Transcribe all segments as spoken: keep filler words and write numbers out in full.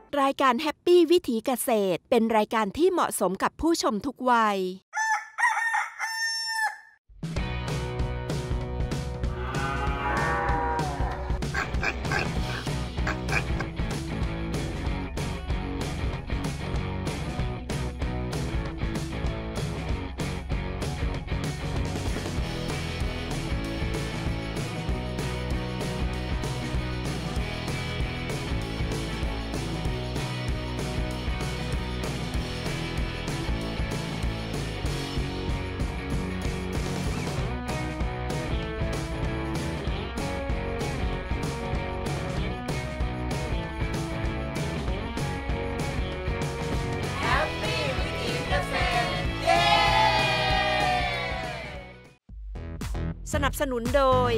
รายการแฮปปี้วิถีเกษตรเป็นรายการที่เหมาะสมกับผู้ชมทุกวัยสนับสนุนโดย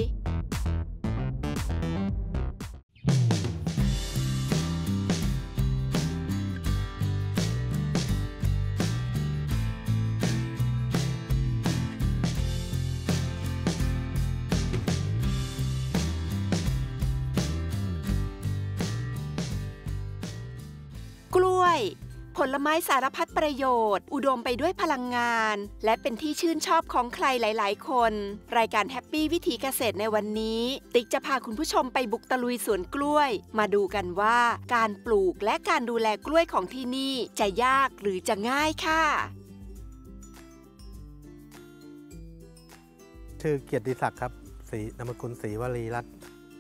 กล้วยผลไม้สารพัดประโยชน์อุดมไปด้วยพลังงานและเป็นที่ชื่นชอบของใครหลายๆคนรายการแฮปปี้วิถีเกษตรในวันนี้ติ๊กจะพาคุณผู้ชมไปบุกตะลุยสวนกล้วยมาดูกันว่าการปลูกและการดูแลกล้วยของที่นี่จะยากหรือจะง่ายค่ะชื่อเกียรติศักดิ์ครับศรีนามสกุลศรีวลีรัตน์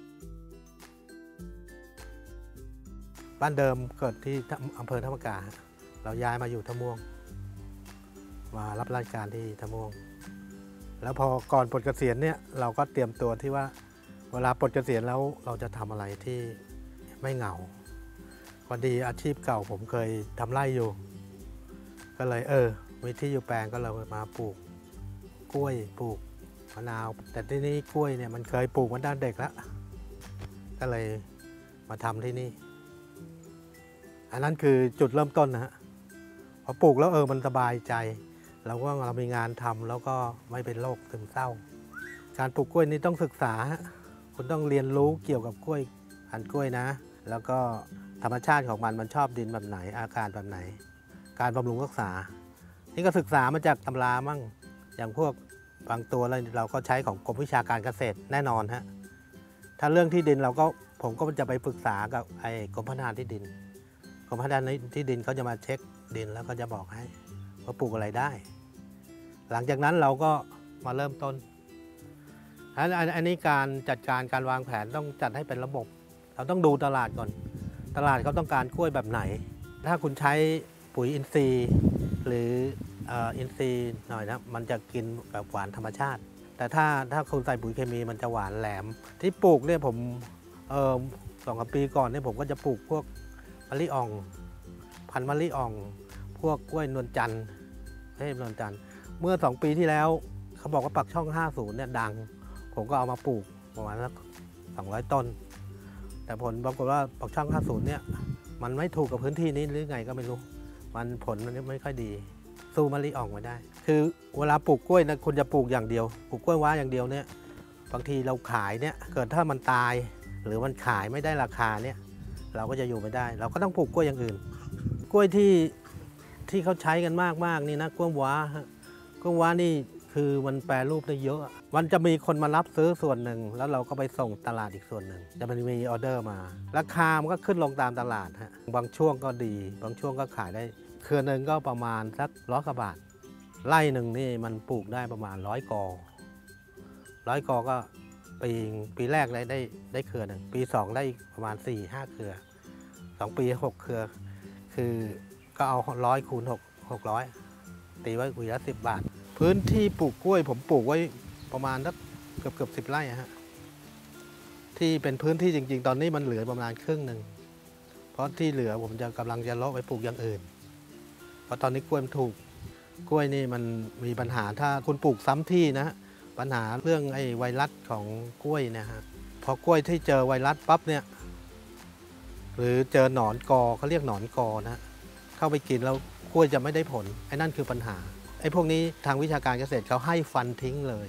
บ้านเดิมเกิดที่อำเภอท่ามกาเราย้ายมาอยู่ท่าม่วงมารับราชการที่ท่าม่วงแล้วพอก่อนปลดเกษียณเนี่ยเราก็เตรียมตัวที่ว่าเวลาปลดเกษียณแล้วเราจะทำอะไรที่ไม่เหงาพอดีอาชีพเก่าผมเคยทำไร่อยู่ก็เลยเออมีที่อยู่แปลงก็เลยมาปลูกกล้วยปลูกมะนาวแต่ที่นี่กล้วยเนี่ยมันเคยปลูกมาตั้งแต่เด็กแล้วก็เลยมาทำที่นี่อันนั้นคือจุดเริ่มต้นนะฮะพอปลูกแล้วเออมันสบายใจเราก็เรามีงานทำแล้วก็ไม่เป็นโรคซึมเศร้าการปลูกกล้วยนี้ต้องศึกษาคุณต้องเรียนรู้เกี่ยวกับกล้วยพันธุ์กล้วยนะแล้วก็ธรรมชาติของมันมันชอบดินแบบไหนอาการแบบไหนการบำรุงรักษานี่ก็ศึกษามาจากตำรามั่งอย่างพวกบางตัวเราก็ใช้ของกรมวิชาการเกษตรแน่นอนฮะถ้าเรื่องที่ดินเราก็ผมก็จะไปปรึกษากับไอ้กรมพัฒนาที่ดินกรมพัฒนาที่ดินเขาจะมาเช็คดินแล้วก็จะบอกให้ว่าปลูกอะไรได้หลังจากนั้นเราก็มาเริ่มต้นอันนี้การจัดการการวางแผนต้องจัดให้เป็นระบบเราต้องดูตลาดก่อนตลาดเขาต้องการกล้วยแบบไหนถ้าคุณใช้ปุ๋ยอินทรีย์หรืออินทรีย์หน่อยนะมันจะกินแบบหวานธรรมชาติแต่ถ้าถ้าคุณใส่ปุ๋ยเคมีมันจะหวานแหลมที่ปลูกเนี่ยผมเออสองปีก่อนเนี่ยผมก็จะปลูกพวกมะลิอ่องพันธุ์มะลิอ่องพวกกล้วยนวลจันทร์เทพนวลจันทร์เมื่อสองปีที่แล้วเขาบอกว่าปักช่องห้าสิบเนี่ยดังผมก็เอามาปลูกประมาณสักสองร้อยต้นแต่ผลปรากฏว่าปักช่องห้าสิบเนี่ยมันไม่ถูกกับพื้นที่นี้หรือไงก็ไม่รู้มันผลมันไม่ค่อยดีสู้มะลิอ่องไม่ได้คือเวลาปลูกกล้วยนะคุณจะปลูกอย่างเดียวปลูกกล้วยว้าอย่างเดียวเนี่ยบางทีเราขายเนี่ยเกิดถ้ามันตายหรือมันขายไม่ได้ราคาเนี่ยเราก็จะอยู่ไม่ได้เราก็ต้องปลูกกล้วยอย่างอื่นกล้วยที่ที่เขาใช้กันมากๆนี่นะกล้วยว้าฮะกล้วยว้านี่คือมันแปรรูปได้เยอะมันจะมีคนมารับซื้อส่วนหนึ่งแล้วเราก็ไปส่งตลาดอีกส่วนหนึ่งจะมันมีออเดอร์มาราคามันก็ขึ้นลงตามตลาดฮะบางช่วงก็ดีบางช่วงก็ขายได้เครือหนึ่งก็ประมาณสักร้อยกว่าบาทไร่หนึ่งนี่มันปลูกได้ประมาณร้อยกอร้อยกอก็ปีปีแรกได้ได้ได้เครือหนึ่งปีสองได้ประมาณสี่ห้าเครือสองปีหกเครือคือก็เอาร้อยคูณหกหกร้อยตีไว้วีละสิบบาทพื้นที่ปลูกกล้วยผมปลูกไว้ประมาณสักเกือบเกือบสิบไร่ฮะที่เป็นพื้นที่จริงๆตอนนี้มันเหลือประมาณครึ่งหนึ่งเพราะที่เหลือผมจะกำลังจะเลาะไปปลูกอย่างอื่นเพราะตอนนี้กล้วยมันถูกกล้วยนี่มันมีปัญหาถ้าคุณปลูกซ้ำที่นะปัญหาเรื่องไอ้ไวรัสของกล้วยนะฮะพอกล้วยที่เจอไวรัสปั๊บเนี่ยหรือเจอหนอนกอเขาเรียกหนอนกอนะเข้าไปกินแล้วกล้วยจะไม่ได้ผลไอ้นั่นคือปัญหาไอ้พวกนี้ทางวิชาการเกษตรเขาให้ฟันทิ้งเลย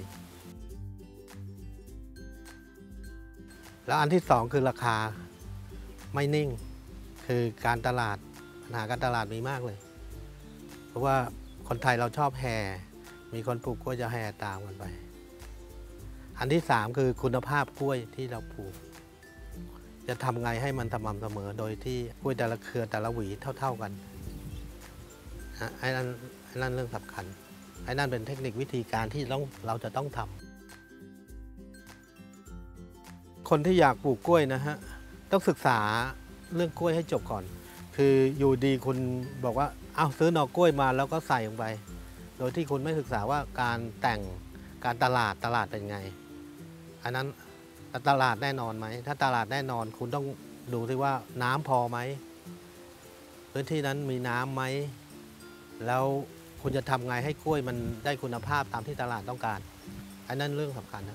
แล้วอันที่สองคือราคาไม่นิ่งคือการตลาดปัญหาการตลาดมีมากเลยเพราะว่าคนไทยเราชอบแห่มีคนปลูกกล้วยจะแห่ตามกันไปอันที่สามคือคุณภาพกล้วยที่เราปลูกจะทำไงให้มันสม่ำเสมอโดยที่กล้วยแต่ละเครือแต่ละหวีเท่าๆกันไอ้นั่นไอ้นั่นเรื่องสำคัญไอ้นั่นเป็นเทคนิควิธีการที่ต้องเราจะต้องทำคนที่อยากปลูกกล้วยนะฮะต้องศึกษาเรื่องกล้วยให้จบก่อนคืออยู่ดีคุณบอกว่าเอาซื้อหน่อกล้วยมาแล้วก็ใส่ลงไปโดยที่คุณไม่ศึกษาว่าการแต่งการตลาดตลาดเป็นไงอันนั้นตลาดแน่นอนไหมถ้าตลาดแน่นอนคุณต้องดูที่ว่าน้ำพอไหมพื้นที่นั้นมีน้ำไหมแล้วคุณจะทำไงให้กล้วยมันได้คุณภาพตามที่ตลาดต้องการอันนั้นเรื่องสำคัญนะ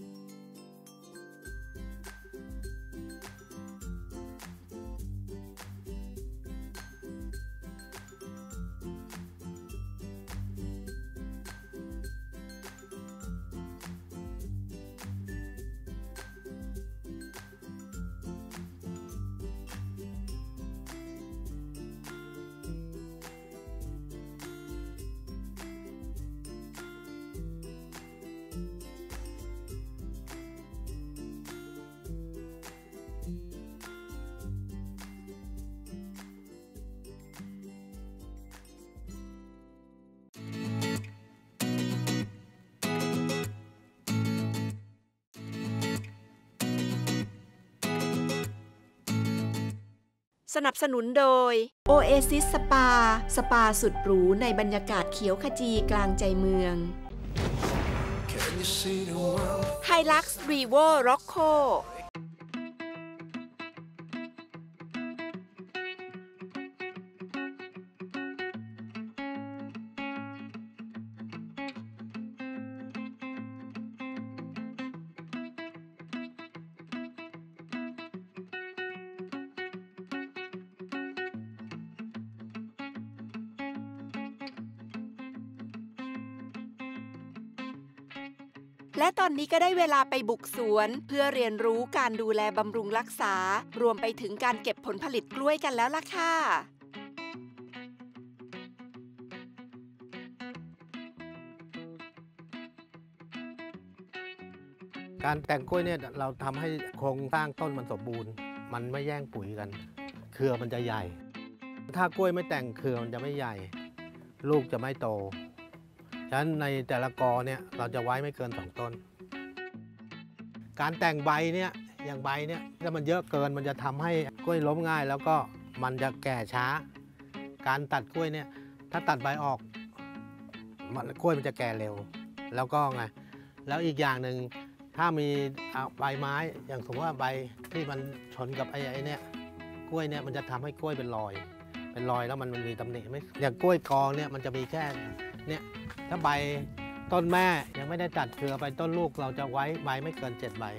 สนับสนุนโดย Oasis Spa สปาสุดหรูในบรรยากาศเขียวขจีกลางใจเมือง Hilux Revo Roccoและตอนนี้ก็ได้เวลาไปบุกสวนเพื่อเรียนรู้การดูแลบำรุงรักษารวมไปถึงการเก็บผลผลิตกล้วยกันแล้วล่ะค่ะการแต่งกล้วยเนี่ยเราทำให้โครงสร้างต้นมันสมบูรณ์มันไม่แย่งปุ๋ยกันเครือมันจะใหญ่ถ้ากล้วยไม่แต่งเครือมันจะไม่ใหญ่ลูกจะไม่โตฉะนั้นในแต่ละกอเนี่ยเราจะไว้ไม่เกินสองต้นการแต่งใบเนี่ยอย่างใบเนี่ยถ้ามันเยอะเกินมันจะทำให้กล้วยล้มง่ายแล้วก็มันจะแก่ช้าการตัดกล้วยเนี่ยถ้าตัดใบออกมันกล้วยมันจะแก่เร็วแล้วก็ไงแล้วอีกอย่างหนึ่งถ้ามีใบไม้อย่างสมมติว่าใบที่มันชนกับไอ้ไอ้เนี่ยกล้วยเนี่ยมันจะทำให้กล้วยเป็นรอยเป็นรอยแล้วมันมันมีตำหนิไหมอย่างกล้วยกองเนี่ยมันจะมีแค่เนี่ยถ้าใบต้นแม่ยังไม่ได้ตัดเครือไปต้นลูกเราจะไว้ใบไม่เกินเจ็ดใบ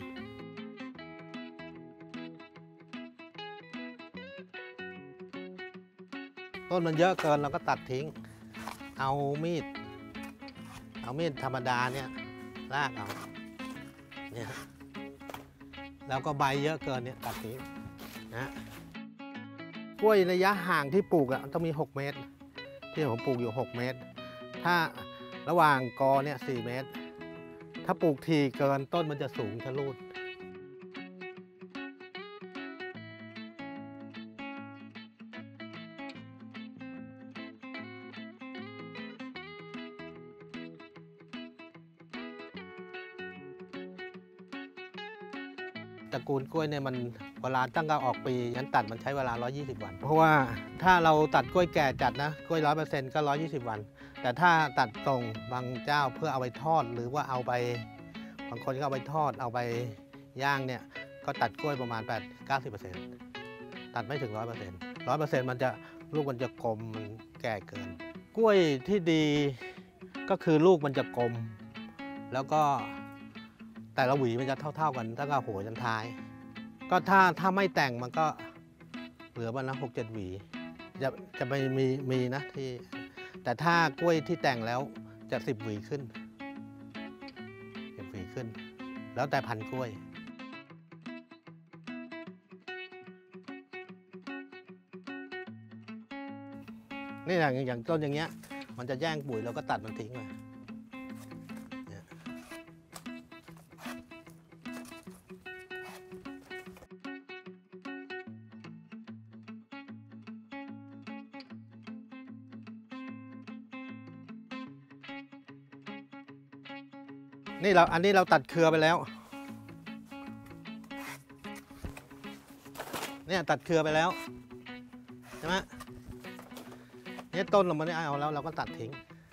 ต้นมันเยอะเกินเราก็ตัดทิ้งเอามีดเอามีดธรรมดาเนี่ยลากเอาเนี่ยแล้วก็ใบเยอะเกินเนี่ยตัดทิ้งนะกล้วยระยะห่างที่ปลูกอ่ะต้องมีหกเมตรที่ผมปลูกอยู่หกเมตรถ้าระหว่างกอเนี่ยสี่เมตรถ้าปลูกทีเกินต้นมันจะสูงชะลูดตระกูลกล้วยเนี่ยมันเวลาตั้งแต่ออกปีงั้นตัดมันใช้เวลาหนึ่งร้อยยี่สิบวันเพราะว่าถ้าเราตัดกล้วยแก่จัดนะกล้วย ร้อยเปอร์เซ็นต์ ก็หนึ่งร้อยยี่สิบวันแต่ถ้าตัดตรงบางเจ้าเพื่อเอาไปทอดหรือว่าเอาไปบางคนก็เอาไปทอดเอาไปย่างเนี่ยก็ตัดกล้วยประมาณ แปดถึงเก้าสิบเปอร์เซ็นต์ ตัดไม่ถึง ร้อยเปอร์เซ็นต์ ร้อยเปอร์เซ็นต์ มันจะลูกมันจะกลมมันแก่เกินกล้วยที่ดีก็คือลูกมันจะกลมแล้วก็แต่ละหวีมันจะเท่าๆกันตั้งแต่หัวจนท้ายก็ถ้าถ้าไม่แต่งมันก็เหลือวันละหกเจ็ดหวีจะจะไม่มีมีนะที่แต่ถ้ากล้วยที่แต่งแล้วจะสิบหวีขึ้นสิบหวีขึ้นแล้วแต่พันธุ์กล้วยนี่อย่างอย่างต้นอย่างเงี้ยมันจะแย่งปุ๋ยเราก็ตัดมันทิ้งไปนี่เราอันนี้เราตัดเครือไปแล้วเนี่ยตัดเครือไปแล้วใช่ไหมเนี่ยต้นเราไม่ได้เอาแล้วเราก็ตัดทิ้ง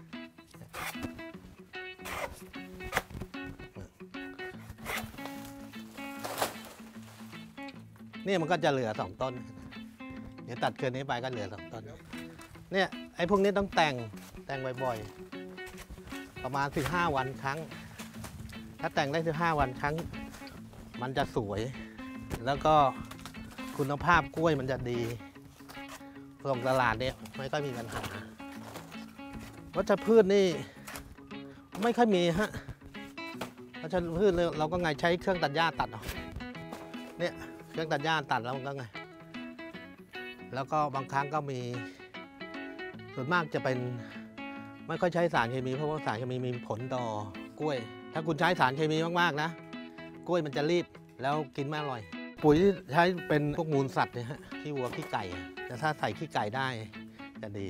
นี่มันก็จะเหลือสองต้นเดี๋ยวตัดเครือนี้ไปก็เหลือสองต้นเนี่ยไอ้พวกนี้ต้องแต่งแต่งบ่อยๆประมาณสิบห้าวันครั้งถ้าแต่งได้สิบห้าวันครั้งมันจะสวยแล้วก็คุณภาพกล้วยมันจะดีส่งตลาดเนี่ยไม่ค่อยมีปัญหาวัชพืชนี่ไม่ค่อยมีฮะวัชพืชเราก็ไงใช้เครื่องตัดหญ้าตัดเอาเนี่ยเครื่องตัดหญ้าตัดแล้วมันก็ไงแล้วก็บางครั้งก็มีส่วนมากจะเป็นไม่ค่อยใช้สารเคมีเพราะว่าสารเคมีมีผลต่อกล้วยถ้าคุณใช้สารเคมีมากๆนะกล้วยมันจะรีบแล้วกินไม่อร่อยปุ๋ยใช้เป็นพวกมูลสัตว์เนี่ยฮะขี้วัวขี้ไก่แต่ถ้าใส่ขี้ไก่ได้จะดี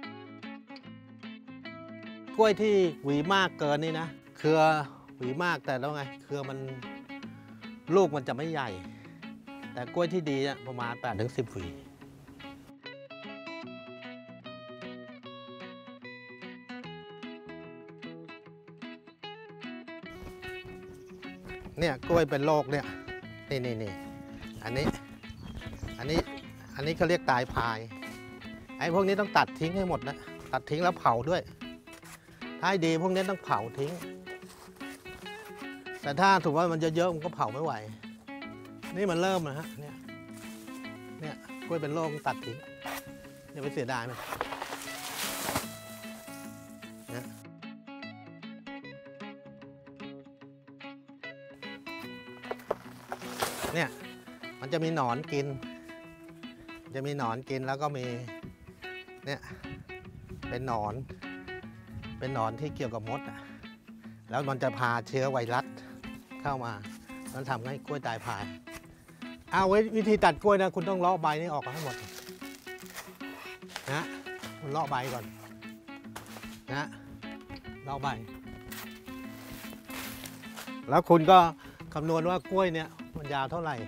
กล้วยที่หวีมากเกินนี่นะเครือหวีมากแต่แล้วไงเครือมันลูกมันจะไม่ใหญ่แต่กล้วยที่ดีประมาณ แปดถึงสิบ หวีเนี่ยกล้วยเป็นโรคเนี่ยนี่นี่นี่อันนี้อันนี้อันนี้เขาเรียกตายพายไอ้พวกนี้ต้องตัดทิ้งให้หมดนะตัดทิ้งแล้วเผาด้วยถ้าให้ดีพวกนี้ต้องเผาทิ้งแต่ถ้าถือว่ามันเยอะๆมันก็เผาไม่ไหวนี่มันเริ่มนะฮะเนี่ยเนี่ยกล้วยเป็นโรคตัดทิ้งอย่าไปเสียดายมันนะเนี่ยมันจะมีหนอนกินจะมีหนอนกินแล้วก็มีเนี่ยเป็นหนอนเป็นหนอนที่เกี่ยวกับมดอ่ะแล้วมันจะพาเชื้อไวรัสเข้ามาแล้วทำให้กล้วยตายพายเอาไว้วิธีตัดกล้วยนะคุณต้องเลาะใบนี้ออกให้หมดนะคุณเลาะใบก่อนนะเลาะใบแล้วคุณก็คำนวณว่ากล้วยเนี่ยมันยาวเท่าไหร่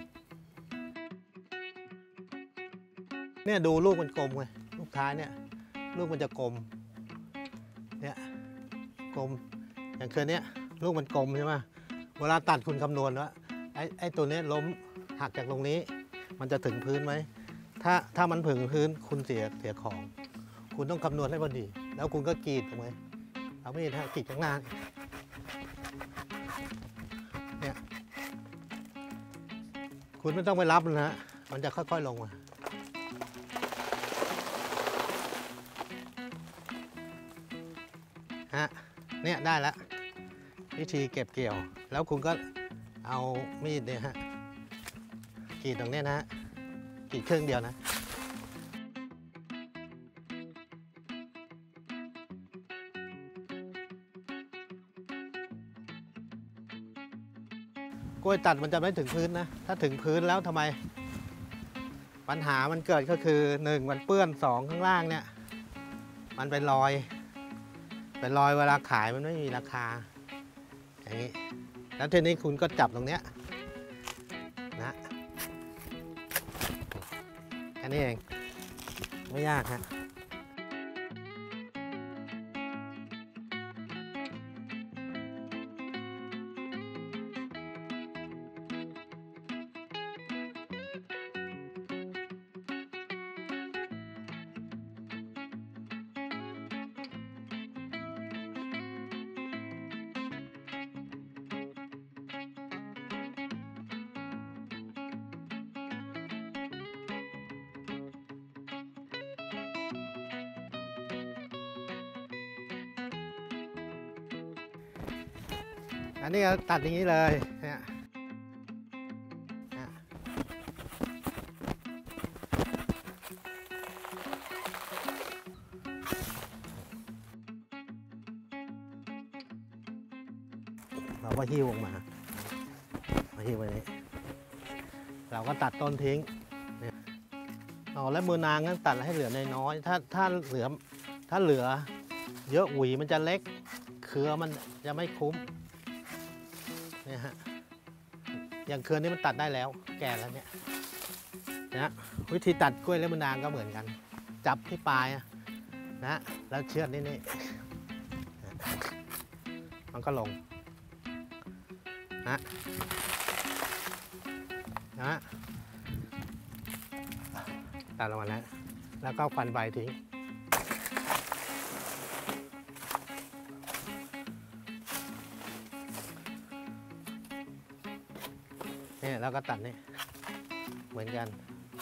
เนี่ยดูลูกมันกลมไงลูกท้ายเนี่ยลูกมันจะกลมเนี่ยกลมอย่างเคยเนี้ยลูกมันกลมใช่ไหมเวลาตัดคุณคำนวณว่าไอ้ไอ้ตัวนี้ล้มหักจากตรงนี้มันจะถึงพื้นไหมถ้าถ้ามันถึงพื้นคุณเสียเสียของคุณต้องคำนวณให้พอดีแล้วคุณก็กรีดถูกไหมเอาไม่ได้กรีดข้างหน้าเนี่ยคุณไม่ต้องไปรับนะฮะมันจะค่อยๆลงมาฮะเนี่ยได้แล้ววิธีเก็บเกี่ยวแล้วคุณก็เอามีดเนี่ยฮะกรีดตรงนี้นะฮะกรีดครึ่งเดียวนะกล้วยตัดมันจะไม่ถึงพื้นนะถ้าถึงพื้นแล้วทำไมปัญหามันเกิดก็คือหนึ่งมันเปื้อนสองข้างล่างเนี่ยมันเป็นรอยเป็นรอยเวลาขายมันไม่มีราคาอย่างนี้แล้วทีนี้คุณก็จับตรงเนี้ยนะแค่นี้เองไม่ยากฮะอันนี้ตัดอย่างนี้เลยเนี่ยเราก็หิ้วออกมามาหิ้วไว้นี้เราก็ตัดต้นทิ้งเนี่ยอ๋อและมือนางนั้นตัดให้เหลือน้อยๆถ้าถ้าเหลือถ้าเหลือเยอะหวีมันจะเล็กเครือมันจะไม่คุ้มเนี่ยฮะอย่างเครือนี้มันตัดได้แล้วแก่แล้วเนี่ยนะวิธีตัดกล้วยและมือนางก็เหมือนกันจับที่ปลายนะแล้วเชือดนี่นี่มันก็ลงนะนะตัดลงมาแล้วแล้วก็ฟันใบทิ้งนี่แล้วก็ตัดนี่เหมือนกัน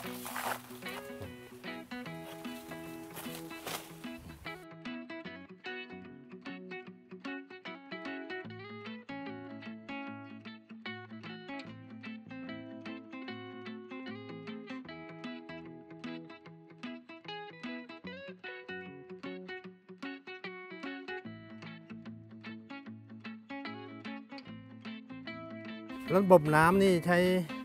ระบบน้ำนี่ใช้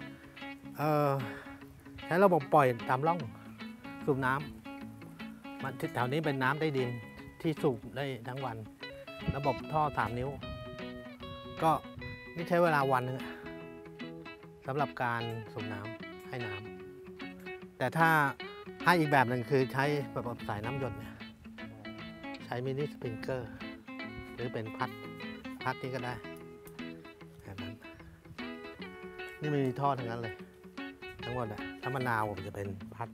ใช้ระบบปล่อยตามร่องสูบน้ำมันแถวนี้เป็นน้ำใต้ดินที่สูบได้ทั้งวันระบบท่อสามนิ้วก็นี่ใช้เวลาวันนึงสำหรับการสูบน้ำให้น้ำแต่ถ้าให้อีกแบบหนึ่งคือใช้ระบบสายน้ำหยดเนี่ยใช้มินิสปริงเกอร์หรือเป็นพัดพัดนี่ก็ได้แบบนั้นนี่มันมีท่อทั้งนั้นเลยทั้งหมดอะถ้ามะนาวผมจะเป็นพัด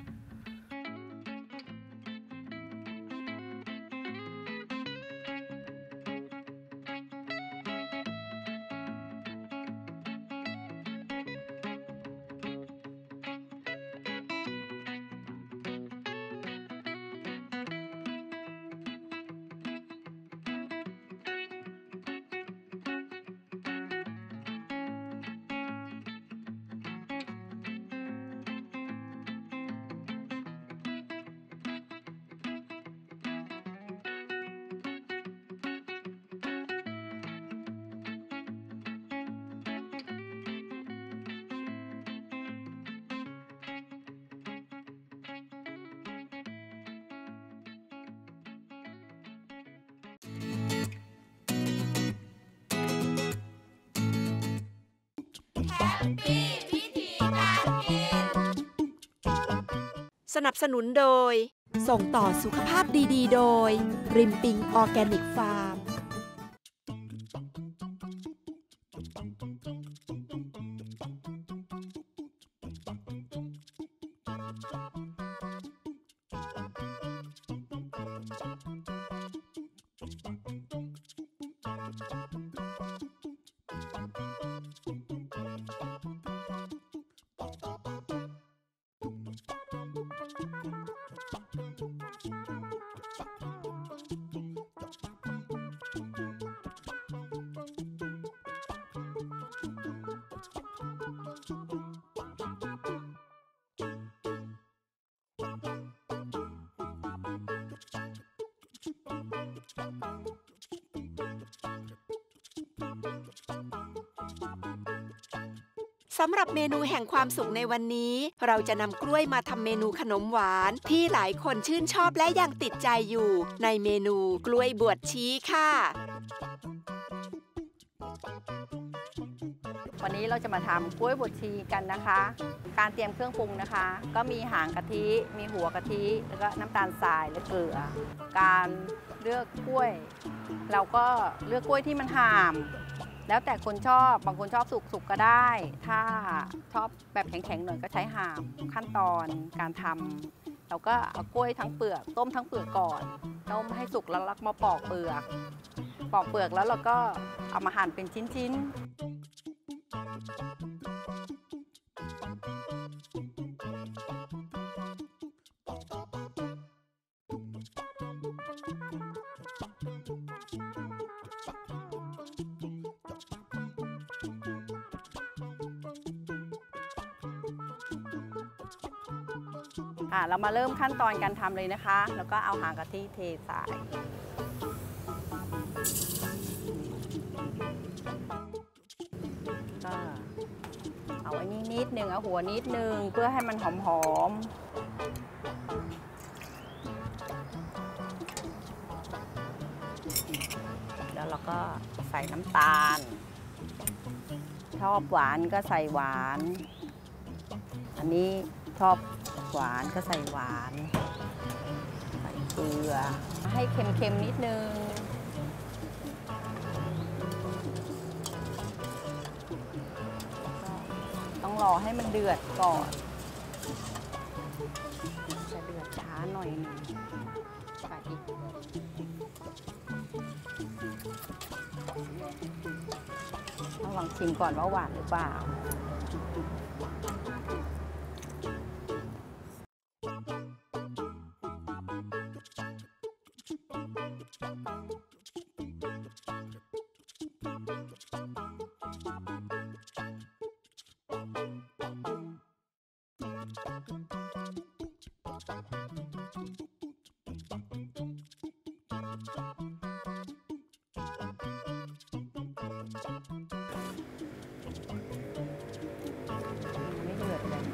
สนับสนุนโดยส่งต่อสุขภาพดีๆโดยริมปิงออร์แกนิกฟาร์มสำหรับเมนูแห่งความสุขในวันนี้เราจะนำกล้วยมาทำเมนูขนมหวานที่หลายคนชื่นชอบและยังติดใจอยู่ในเมนูกล้วยบวชชีค่ะวันนี้เราจะมาทำกล้วยบวชชีกันนะคะ การเตรียมเครื่องปรุงนะคะก็มีหางกะทิมีหัวกะทิแล้วก็น้ำตาลทรายและเกลือการเลือกกล้วยเราก็เลือกกล้วยที่มันห่ามแล้วแต่คนชอบบางคนชอบสุกๆ ก, ก็ได้ถ้าชอบแบบแข็งๆหน่อยก็ใช้ห่ามขั้นตอนการทำเราก็เอากล้วยทั้งเปลือกต้มทั้งเปลือกก่อนต้มให้สุกแล้วเรามาปอกเปลือกปอกเปลือกแล้วเราก็เอามาหั่นเป็นชิ้นๆเรามาเริ่มขั้นตอนการทำเลยนะคะแล้วก็เอาหางกะทิเทใส่หนึ่งเอาหัวนิดนึงเพื่อให้มันหอมๆแล้วเราก็ใส่น้ำตาลชอบหวานก็ใส่หวานอันนี้ชอบหวานก็ใส่หวานใส่เกลือให้เค็มๆนิดนึงต้องรอให้มันเดือดก่อนจะเดือดช้าหน่อยหนึ่งใส่อีกต้องลองชิมก่อนว่าหวานหรือเปล่าไม่เดือดเลย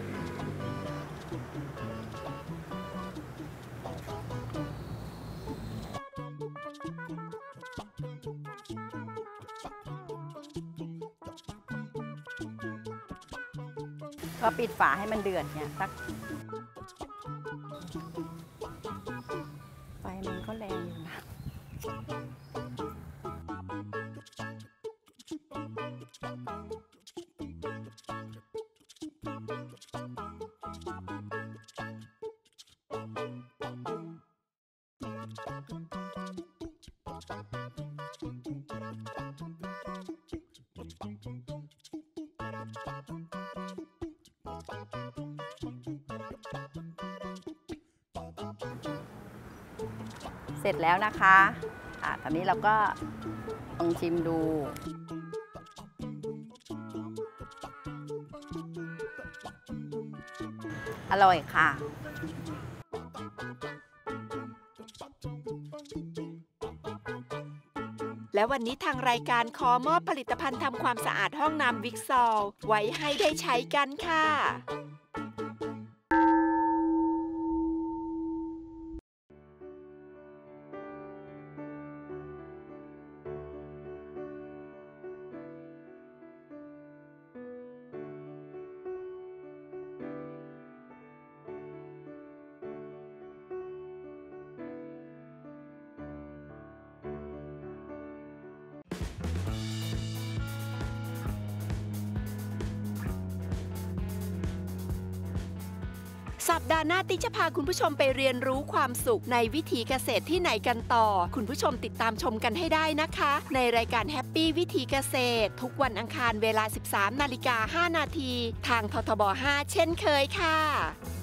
ก็ปิดฝาให้มันเดือดเนี่ยสักไฟมันก็แรงอยู่นะเสร็จแล้วนะคะอ่ะตอนนี้เราก็ลองชิมดูอร่อยค่ะและวันนี้ทางรายการขอมอบผลิตภัณฑ์ทำความสะอาดห้องน้ำวิกซอลไว้ให้ได้ใช้กันค่ะสัปดาห์หน้าติ๊กจะพาคุณผู้ชมไปเรียนรู้ความสุขในวิถีเกษตรที่ไหนกันต่อคุณผู้ชมติดตามชมกันให้ได้นะคะในรายการแฮปปี้วิถีเกษตรทุกวันอังคารเวลา สิบสามนาฬิกาห้านาทีทางททบห้าเช่นเคยค่ะ